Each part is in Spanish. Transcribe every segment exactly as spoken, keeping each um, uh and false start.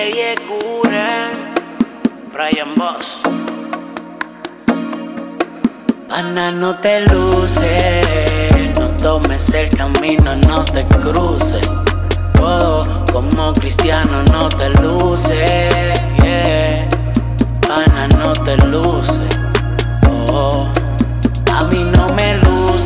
Ella cura, Brian Boss. Pana, no te luces, no tomes el camino, no te cruces. Oh, como cristiano no te luces, yeah. Pana, no te luces. Oh, a mí no me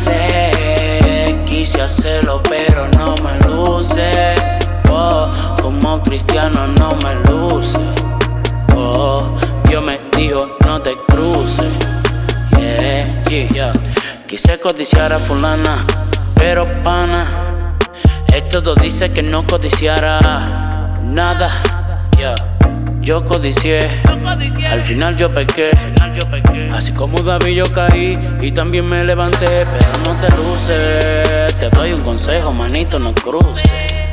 luce, quise hacerlo pero no me luce. Oh, como cristiano no me luce. Oh, Dios me dijo no te cruces. Yeah, yeah, yeah. Quise codiciar a fulana, pero pana, esto todo dice que no codiciara nada. Yeah. Yo codicié, al final yo pequé. Así como David yo caí y también me levanté. Pero no te luces, te doy un consejo, manito, no cruces.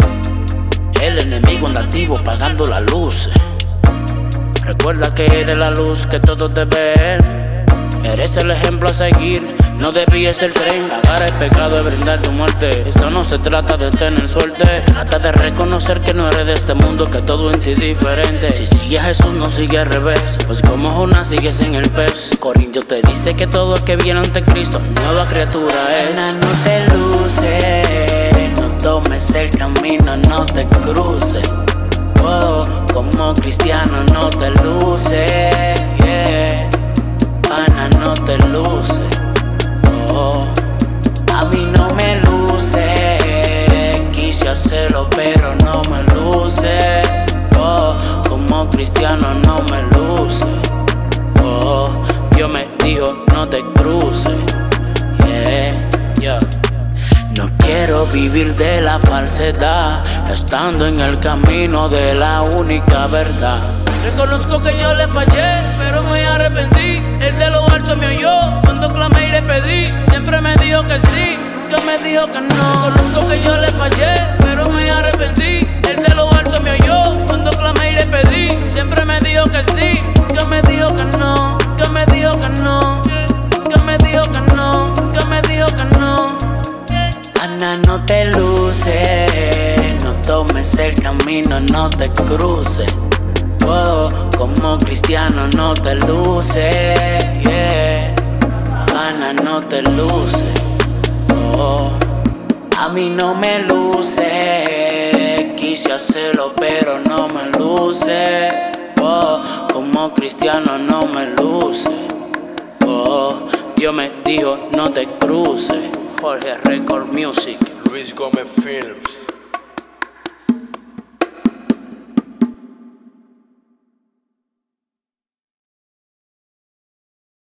El enemigo anda activo pagando las luces. Recuerda que eres la luz que todos te ven. Eres el ejemplo a seguir, no desvíes el tren. Pagar el pecado es brindar tu muerte. Esto no se trata de tener suerte, se trata de reconocer que no eres de este mundo, que todo en ti es diferente. Si sigues a Jesús no sigue al revés, pues como Jonás sigues en el pez. Corintios te dice que todo el que viene ante Cristo nueva criatura es. Ana, no te luces, no tomes el camino, no te cruces. Oh, como cristiano no te luces, yeah. Pana, no te luces. Oh, a mí no me luce, quise hacerlo pero no me luce. Oh, como cristiano no me luce. Oh, Dios me dijo no te cruces. Yeah, yeah. No quiero vivir de la falsedad, estando en el camino de la única verdad. Reconozco que yo le fallé, pero me arrepentí. El de lo alto me oyó cuando clamé y le pedí. Siempre me dijo que sí, nunca me dijo que no. Reconozco que yo le fallé, pero me arrepentí. El de lo alto me oyó cuando clamé y le pedí. Siempre me dijo que sí, nunca me dijo que no. Nunca me dijo que no. Nunca me dijo que no. Nunca me dijo que no. Ana, no te luces, no tomes el camino, no te cruces. Oh, como cristiano no te luces, yeah. Pana, no te luces. Oh, a mí no me luce, quise hacerlo pero no me luce. Oh, como cristiano no me luce. Oh, Dios me dijo no te cruces. Jorge Record Music, Luis Gómez Films.